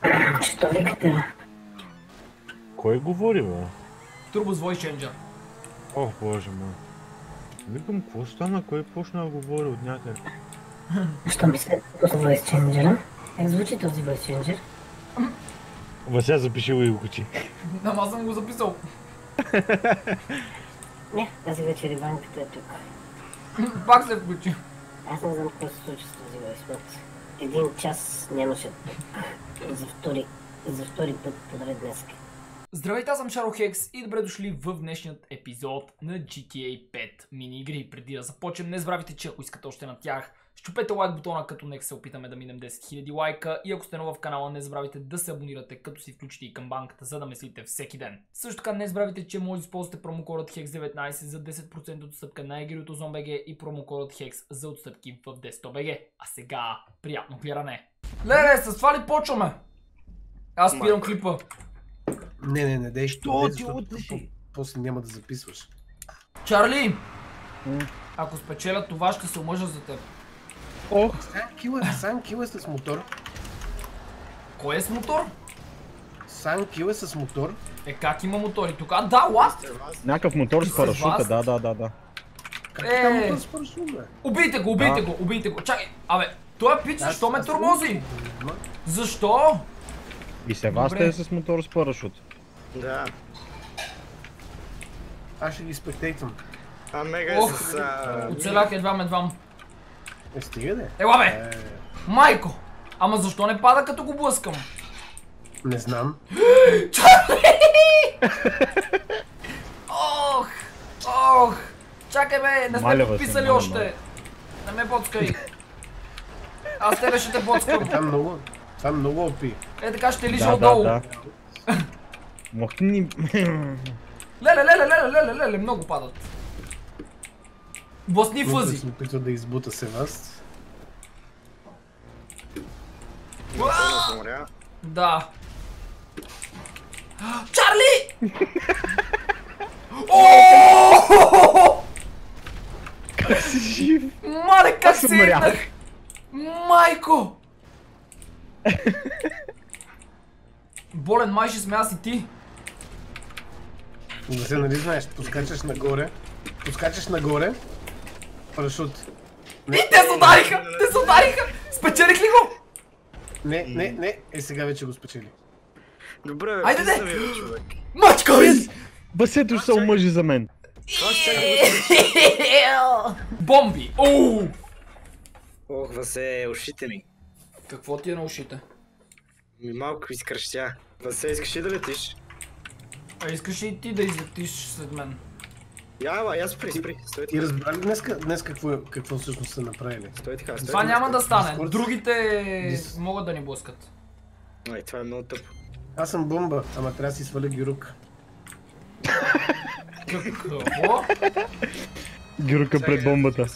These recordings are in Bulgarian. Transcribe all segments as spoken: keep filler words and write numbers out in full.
Що викате, бе? Кой говори, бе? Turbo с Voice Changer. Ох, боже мой. Викам, какво стана? Кой почна да говори от някъде? Що ми се с Voice Changer? Как звучи този Voice Changer? Вася запиши го и го качи. Ама аз съм го записал. Не, тази вечер Иванката е тук. Пак се включи. Аз не знам какво се случи с този Voice Mode. Един час нямаше тук. За втори, за втори път подред днеска. Здравейте, аз съм Шаро-Хекс и добре дошли в днешният епизод на джи ти ей пет мини игри. Преди да започнем, не забравяйте, че ако искате още на тях, щупете лайк бутона, като нека се опитаме да минем десет хиляди лайка, и ако сте нова в канала, не забравяйте да се абонирате, като си включите и камбанката, за да ме следите всеки ден. Също така не забравяйте, че може да използвате промокодът хекс деветнайсет за десет процента отстъпка на игри от Озон точка би джи и промокодът хекс за отстъпки в десет точка би джи. А сега, приятно гледане! Леле, с това ли почваме? Аз спирам клипа. Не, не, не, дей, Що дей, ти отлиши? после няма да записваш. Чарли! Ако спечеля това, ще се омъжа за теб. Ох! Сан Кил е, Сан Кил е с мотор. Кой е с мотор? Сан Кил е с мотор. Е, как има мотори тук? А, да, ласт! Някакъв мотор Ти с с парашута, вас? да, да, да, да. Как е там Е. мотор с парашут, бе? Убийте го, убийте Да. го, убийте го. Чакай, абе, той е пич, Аз- защо ме аз- тормози? Ма, Защо? И Севаста Добре. е с мотор с парашут. Да. Аз ще ги спектейтвам. А Мега е Ох, с... а, оцелях едвам едвам. Е, стига де. Ела бе, Е, майко! Ама защо не пада като го блъскам? не знам. Ох, ох, чакай бе, не сме Маля, бе, подписали се, маля, още. Не ме боцкай. Аз тебе ще те боцкам. Това много, това много опи. Е така ще лижа Да, да, отдолу. да. Махни... Леле, леле, леле, леле, леле, много падат. Блъсни Вътре фъзи. се опитва да избута Севаст. Уа! Умря. Да. Чарли! О! Как си жив? Мале, как Аз се умрях. еднах! Майко! Болен май ще сме аз и ти. Да се, нали знаеш, поскачаш нагоре. Поскачаш нагоре. Парашут. И те се удариха! Те се удариха! Спечелих ли го? Не, не, не. Е, сега вече го спечели. Добре, бе, Айде, де! пизда ви, бе, човек. Мачка ми! Басето ще се омъжи за мен. Това ще чакай да го Бомби! Оу! Ох, Васе, ушите ми. Какво ти е на ушите? Ми малко изкръщя. Васе, искаш ли да летиш? А искаш ли ти да излетиш след мен? Я, ала, я спри, спри. Стой Ти така. разбра ли днес, днес какво, е- какво всъщност са направили? Стой така, стой Това така. няма да стане. Дискорд. Другите Дис- могат да ни блъскат. Ай, това е много тъпо. Аз съм бомба, ама трябва да си сваля гюрук. Какво? Гюрка пред бомбата.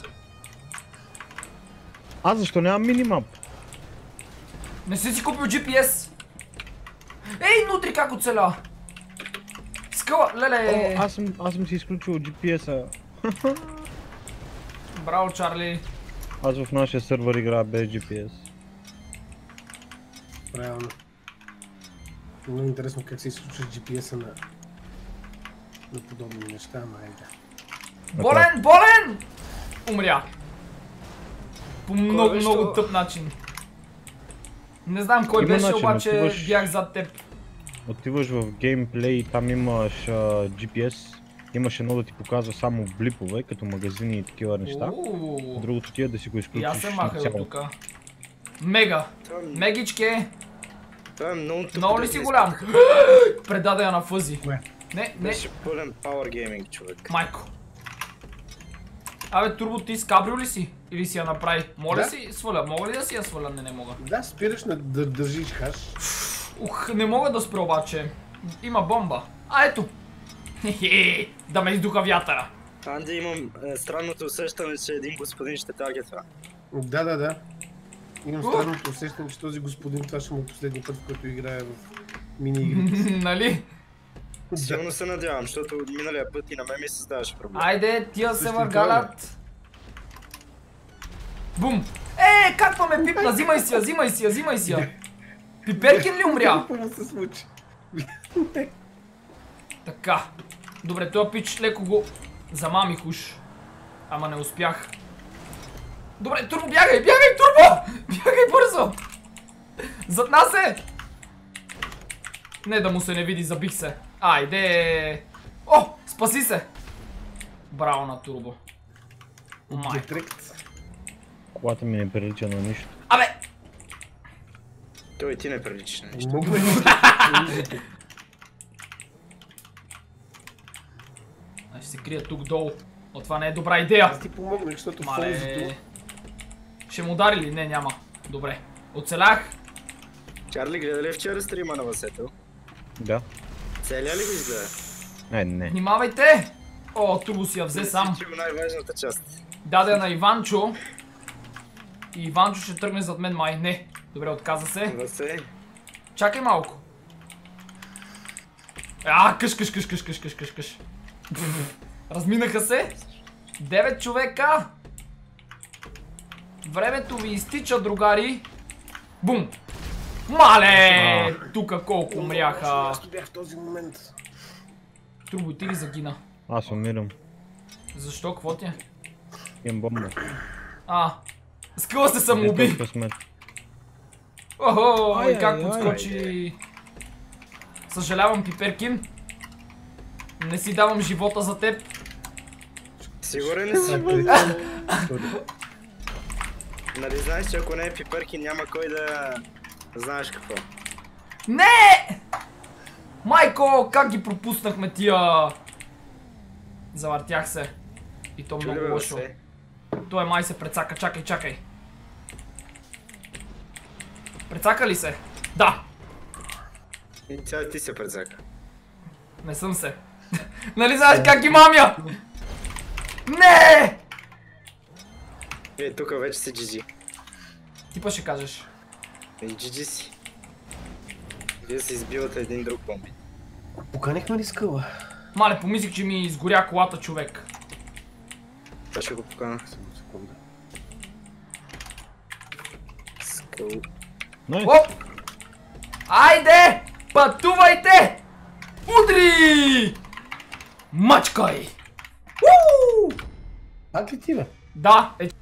А защо нямам минимап? Не си си купил джи пи ес? Ей, нутри как оцеля? Скъла, леле! О, аз съм, аз съм си изключил джи пи ес-а. Браво, Чарли. Аз в нашия сървър играя без джи пи ес. Правилно. Много интересно как се изключва джи пи ес-а на, на подобни неща, ама айде. Болен, болен! Умря. По много, беше много това? тъп начин. Не знам кой Има беше, начин, обаче отиваш- бях зад теб. Отиваш в геймплей, там имаш а, джи пи ес. Имаш едно да ти показва само блипове, като магазини и такива неща. Ууу. Другото ти е да си го И изключиш аз се махай от изцяло. тука. Мега. Това, е- Мегичке. това е много тъпо. Много да ли си не голям? Предаде я на фъзи. Кое? Не, не. Беше пълен Power Gaming, човек. Майко. Абе, Турбо, ти с кабрио ли си? Или си я направи? Моля Да. си сваля. Мога ли да си я сваля? Не, не мога. Да, спираш на да държиш хаш. Ух, не мога да спра обаче. Има бомба. А, ето. Хе-хе, да ме издуха вятъра. Анди, имам е, странното усещане, че един господин ще таргетва. Да, да, да. Имам Ух. странното усещане, че този господин, това ще му е последния път, в който играе в мини игрите. Нали? Силно се надявам, защото миналия път и на мен ми създаваше проблем. Айде, тия се Същия въргалят. Бум! Е, как ме пипна? Взимай си я, взимай си я, взимай си я. Пиперкин ли умря? Какво се случи? Така. Добре, този пич леко го замамих уж. Ама не успях. Добре, Турбо, бягай, бягай, Турбо! Бягай бързо! Зад нас е! Не да му се не види, забих се. Айде! О, спаси се! Браво на Турбо. Май. Колата ми не прилича на нищо. Абе! Той ти не приличаш на нищо. Мога ли? Ще се крия тук долу. О, това не е добра идея. Аз ти помогнах, защото фолзото... Мале... Ще му удари ли? Не, няма. Добре. Оцелях. Чарли, гледа ли вчера стрима на Васето? Да. Целия ли го изгледа? Не, не. Внимавайте! О, Турбо си я взе сам. Си най-важната част. Даде на Иванчо. И Иванчо ще тръгне зад мен, май. Не. Добре, отказа се. Васе. Чакай малко. А, къш, къш, къш, къш, къш, къш, къш, къш. Разминаха се. Девет човека. Времето ви изтича, другари. Бум. Мале! Тука колко умряха. Аз бях в този момент. Турбо, ти ли загина? Аз умирам. Защо? Какво ти е? Имам бомба. А, скъла се самоуби. Ето късмет. Охо, Ай, и как ай, подскочи. Съжалявам, Пиперкин. Не си давам живота за теб. Сигурен ли си? Сори. Нали знаеш, че ако не е Пиперки, няма кой да знаеш какво. Не! Майко, как ги пропуснахме тия? Завъртях се. И то много Чули, бе, лошо. Васе? Той май се прецака, чакай, чакай. Прецака ли се? Да! И тя ти се предзака. Не съм се. Нали знаеш как ги мамя? Не! Е, тук вече си джи джи. Ти па ще кажеш. И джи джи си. Вие се избивате един друг бомби. Поканихме ли скъла? Мале, помислих, че ми изгоря колата, човек. Това ще го покана. Само секунда. Скъл. Найс. Оп! Айде! Пътувайте! Удри! Мачкай! Уу! Пак ли ти, бе? Да, е...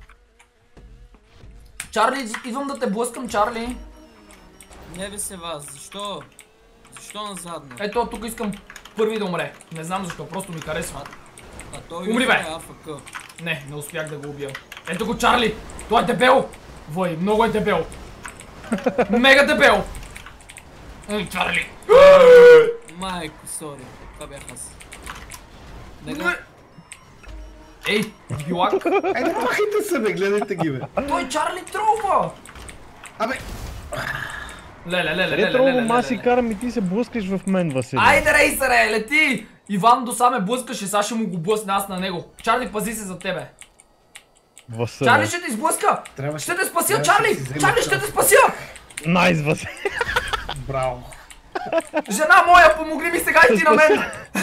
Чарли, идвам да те блъскам, Чарли. Не бе се вас, защо? Защо назадно? Ето, тук искам първи да умре. Не знам защо, просто ми харесва. А той Умри, бе! е АФК. Не, не успях да го убия. Ето го, Чарли! Той е дебел! Вой, много е дебел. Мега дебел! Ей, Чарли! Майко, сори. Това бях аз. Нега... Ей, билак! Айде, махайте се, бе, гледайте ги, бе. Той Чарли тролва! Абе, Леле, леле, леле, Ретро, леле, ма си леле. карам и ти се блъскаш в мен, Василий. Айде, рейсъре, лети! Иван до саме блъскаше, сега ще му го блъсна аз на него. Чарли, пази се за тебе. Василий. Чарли ще те изблъска! трябваше... Ще те спася, трябваше Чарли! да си взема Чарли, ще част. те спася! Найс, Василий. Браво. Жена моя, помогли ми сега и ти на мен!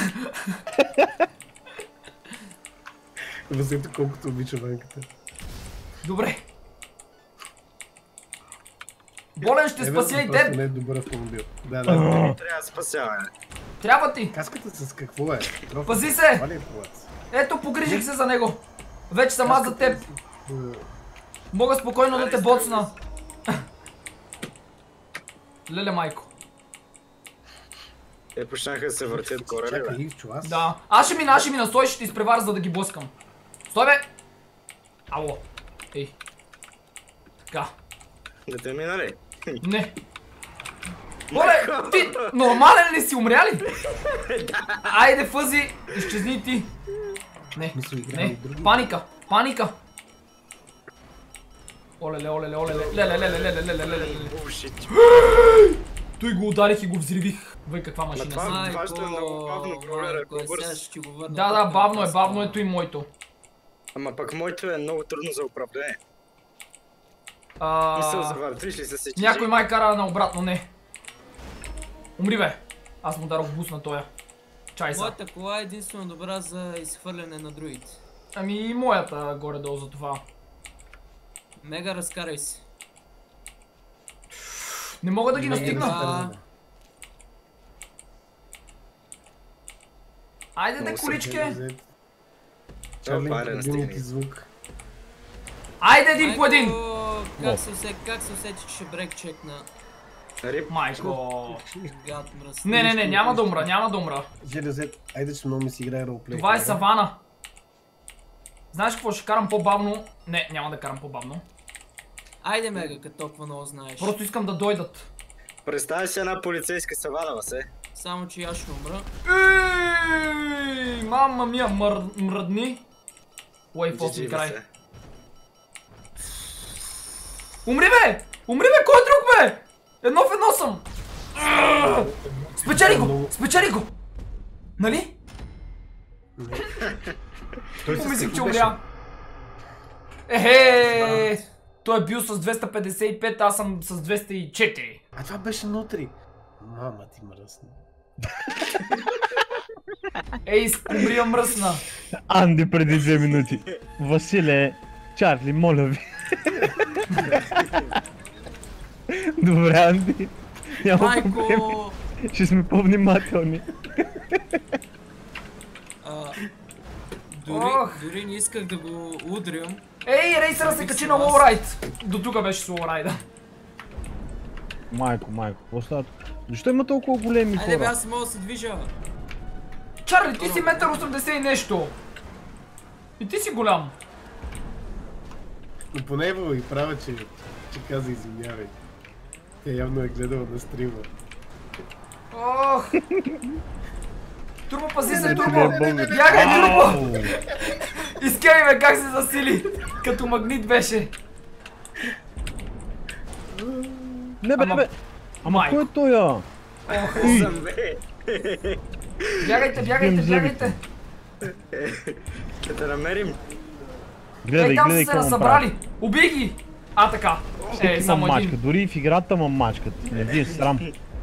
Възето колкото обича ванката. Добре. Болен ще спася и теб. Не е добър автомобил. Да, да. Трябва да спасяваме. Трябва ти. Каската с какво е? Трофи? Пази се! Това ли е колац? Ето, погрижих се за него. Вече съм аз за теб. Е, Мога спокойно да те боцна. Леле, майко. Те почнаха да се въртят горе, ли, Чакай, бе? Ивчо, аз... Да. Аз ще мина, аз ще мина. Стой, ще ти изпреваря, за да ги блъскам. Стой, бе! Ало. Ей. Така. Да те минали? Не. Оле, ти нормален ли си, умря ли? Айде, Фъзи, изчезни и ти. Не, Мисля, играем не, и други. паника, паника. Олеле, олеле, олеле, леле, леле, леле, леле, леле, леле. О, шит. Той го ударих и го взривих. Вай, каква машина това- си. това ще е много бавно, контролера, ако майко, бърз. сега ще ти го върна. Да, да, тук бавно на е, бавно таста. ето и моето. Ама пък моето е много трудно за управление. А, Мисъл за върт, виж ли се се Някой май кара на обратно, не. Умри, бе. Аз му дадох буст на тоя. Чай са. Моята кола е единствено добра за изхвърляне на другите. Ами и моята горе-долу за това. Мега, разкарай се. Не мога да ги Не, настигна. да. Айде де, Много съм количке. Чарли, Опа, не любимия настигни. ти звук. Айде един по един. Майко, Как се усети, как се усети, че ще брек чекна? Рип. Майко. Гад мръс. Не, не, не, няма да умра, няма да умра. Железет, айде, че много ми си играе ролплей. Това е савана. Знаеш какво, ще карам по-бавно. Не, няма да карам по-бавно. Айде, Мега, като толкова много знаеш. Просто искам да дойдат. Представя си една полицейска савана, се. Само, че аз ще умра. Ей, мама мия, мър... мръдни. Уей, фос ми край. Умри бе! Умри бе, кой друг бе? Едно в едно съм. Спечели го! Спечели го! Нали? Той Помислих, че какво умря. Ехе! Той е бил с двеста петдесет и пет, аз съм с двеста и четири. А това беше нутри. Мама ти мръсна. Ей, умри я мръсна. Анди преди две минути. Василе, Чарли, моля ви. Добре, Анди. Няма проблем. Майко! Ще сме по-внимателни. А, Дори, Ох. дори не исках да го удрям. Ей, рейсъра се качи на лоурайд. До тук беше с лоурайда. Майко, майко, какво става? Защо има толкова големи Айде бе, хора? аз мога да се движа. Чарли, ти си метър осемдесет и нещо. И ти си голям. Но поне и правя, че, че каза извинявай. Тя явно е гледала на стрима. Ох. Турбо, пази се, Не, Турбо. не, не, не, Бягай, Турбо. Ау! Изкей ме как се засили. Като магнит беше. Не бе, Ама- бе! Ама Майко. кой е той, а? Съм, бе. Бягайте, бягайте, Взем бягайте. Ще те намерим. Гледай, Ей, там гледай са се какво му прави. разсъбрали. Убий ги. А, така. Е, Има само мачка, един. дори и в играта ма мачкат. Не ви е срам.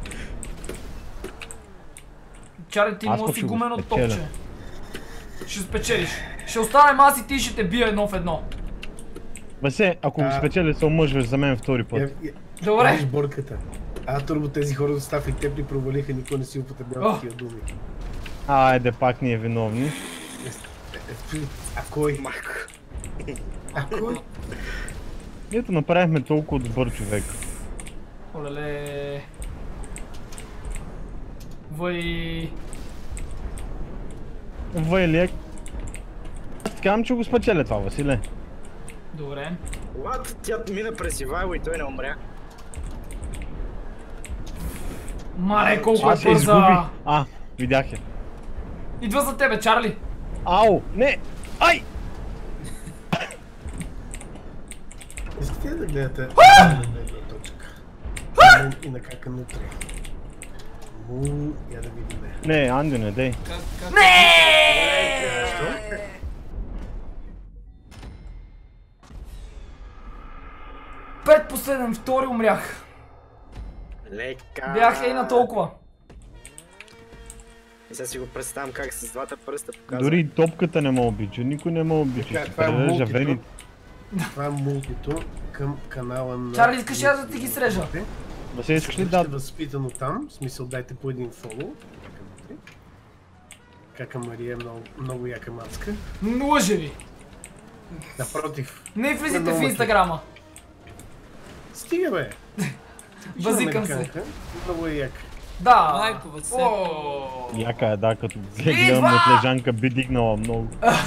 Чарли, ти Аз може пък си ще го гумено спечеля. топче. Ще спечелиш. Ще останем аз и ти ще те бия едно в едно. Васе, ако го А. спечели, се омъжваш за мен втори Я, път. я, Добре. Виж борката. А, Турбо, тези хора от Стаф и теб ни провалиха, никой не си О. употребява такива думи. Айде, пак ние виновни. Е, А кой? Майко. А кой? Ето направихме толкова добър човек. Олеле. Вай. Вайлек. Аз казвам, че го спечеля това, Василе. Добре. What? Тя мина през Ивайло и той не умря. Мале, колко е Аз се изгубих. бърза. А, видях я. Идва за тебе, Чарли. Ау, не! Ай! Искате ли да гледате една точка? И на кака нутри. Му, я да видим. Не, Анди, не дей. Как, как... Пет последен, втори умрях. Лека. Бях ей на толкова. И сега си го представям как с двата пръста показва. Дори и топката не ме обича, никой не ме обича. Така, Ще това е прережа мултито. вените. Това е мултито към канала на... Чарли, искаш ли аз да ти ги срежа? Васе, искаш ли Ще да... възпитано там, в смисъл дайте по един фоло. Кака Мария е много, много яка мацка. Лъже ви. Напротив. Не влизайте в Много инстаграма. Стига бе! Базикам се. Американка, Много е яка. Да. Майко, бе, се. О. Яка е, да, като Идва! гледам от лежанка би дигнала много.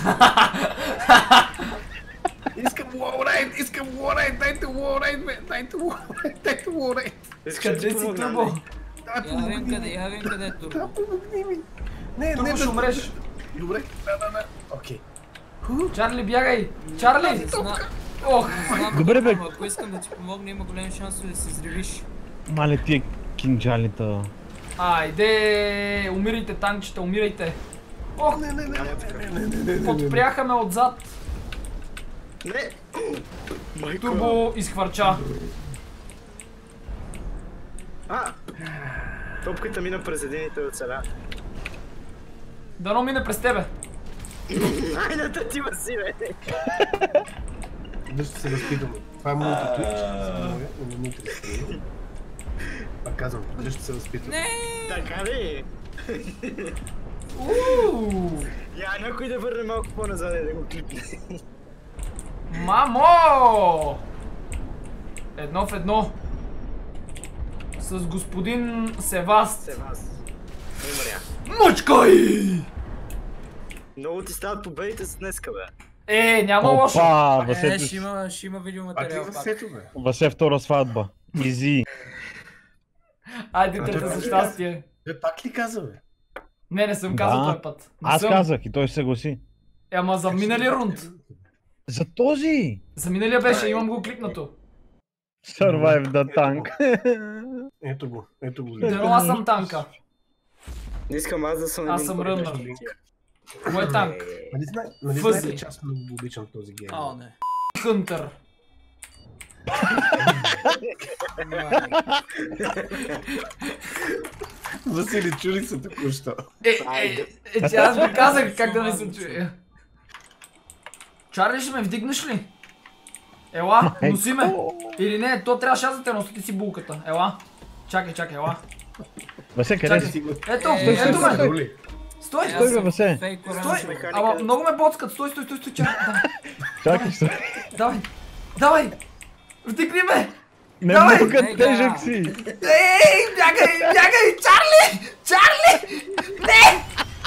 Искам уорайт, искам уорайт, дайте уорайт, бе, дайте уорайт, дайте уорайт. Искаш да Къде ти си, помогна, Турбо? не? Да, Я видим помогни къде, ми. я видим къде е Турбо. Да, помогни ми. Не, Турбо, не, ще да- умреш. Добре, да, да, да. Окей. Чарли, бягай. Чарли. Зна... Ох. Знам, Добре, бе. ама ако искам да ти помогна, има големи шансове да се взривиш. Мале тия кинджалита. Айде. Умирайте, танчета, умирайте. Ох, Не, не, не, не, не, не, не, не, не, не. подпряха ме отзад. Не! Майко! Турбо изхвърча. А! Топката мина през един и той оцеля. Дано мине през тебе. Айната ти, Василе! Да ще се възпитаме. Това е моето Twitch, за моя и на Нутри стрим. Пак казвам, преди ще се възпитват. Не! Така ли? Ууу! Я някой да върне малко по-назад и да го клипне. Мамо! Едно в едно. С господин Севаст. Се вас. Умря. Мъчкай! Много ти стават победите за днеска, бе. Е, няма лошо. Опа, Е, Васе, ще има, ще има А ти видеоматериал за пак. сето, бе. Васе втора сватба. Изи. Айде, А, трета той за пак ли щастие. Бе, пак ли каза, бе? Не, не съм казал Да. този път. Не Аз съм. казах и той се съгласи. Е, ама за миналия рунд. За този! За миналия беше, имам го кликнато. Survive the tank. Ето го, ето го. Дано аз съм танка. Не искам аз да съм Аз един съм който рънър. ще линка. Кой е танк? Нали, зна... нали Фъзи. знаете, че аз много обичам този гейм? О, не. Хънтър. Васили, чули се току-що. Е, е, е, че аз ви казах как да не се чуя. Чарли, ще ме вдигнеш ли? Ела, носи ме. Или не, то трябваше аз да те носи, ти си булката. Ела. Чакай, чакай, ела. Васе, къде Чакай. си? Ето, Е, ето ме. Роли. Стой, Стой, бе, Васе. Фейк стой. оранжево. Ама много ме боцкат. Стой, стой, стой, стой, чакай. Давай, Чакай, стой. давай, давай. Вдигни ме. Не Давай! мога, Ега. тежък си. Ей, бягай, бягай, Чарли! Чарли! Не!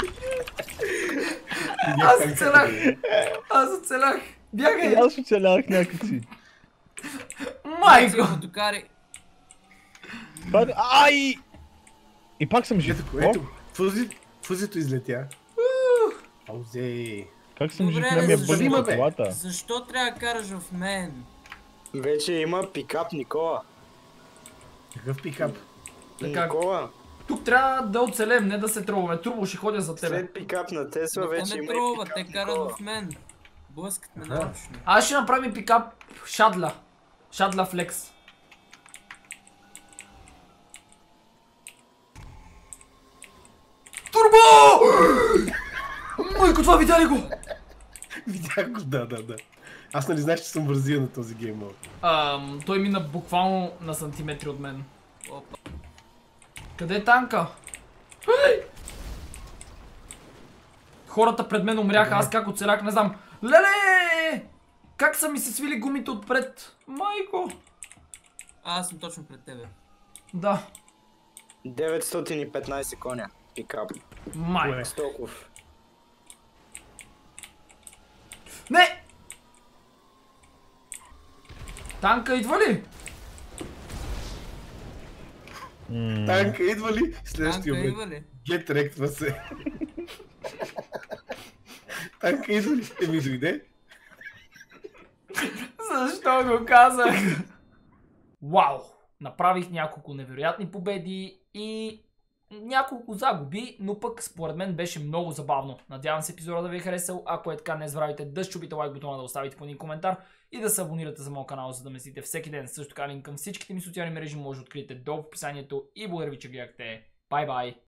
Аз оцелях. Аз оцелях. И Бягай. аз оцелях някакси. Майко. Докари. Това е- Ай! И пак съм жив. Ето го, ето го. Фузи, фузито излетя. Аузе. Как съм жив? Добре, Не ми е защо- бъдила бе? колата. Защо трябва да караш в мен? Вече има пикап Никола. Какъв пикап? Така. Никола, Тук трябва да оцелем, не да се тръгваме. Турбо ще ходя за тебе. след пикап на Тесла Те вече ме има и тролва, пикап те карат Никола. в мен. Блъскат ме Аха. нарочно. Аз ще направим пикап Шадла. Шадла Флекс. Турбо! Майко, това видя ли го? Видях го, да, да, да. Аз нали знаеш, че съм вързия на този гейм мод. Ам, той мина буквално на сантиметри от мен. Опа. Къде е танка? Ей! Хората пред мен умряха, аз как оцелях, не знам. Леле! Как са ми се свили гумите отпред? Майко! А, аз съм точно пред тебе. Да. деветстотин и петнайсет коня. Пикап. Майко. Стоков. Не! Танка идва ли? М, Танка идва ли? Следващия Танка момент. идва ли? Get wrecked, се. Танка идва ли? Еми дойде. Защо го казах? Вау! Направих няколко невероятни победи и няколко загуби, но пък според мен беше много забавно. Надявам се епизода да ви е харесал. Ако е така, не забравяйте да щупите лайк бутона, да оставите по един коментар и да се абонирате за моят канал, за да ме следите всеки ден. Също така линк към всичките ми социални мрежи може да откриете долу в описанието и благодаря ви, че гледахте. Бай-бай!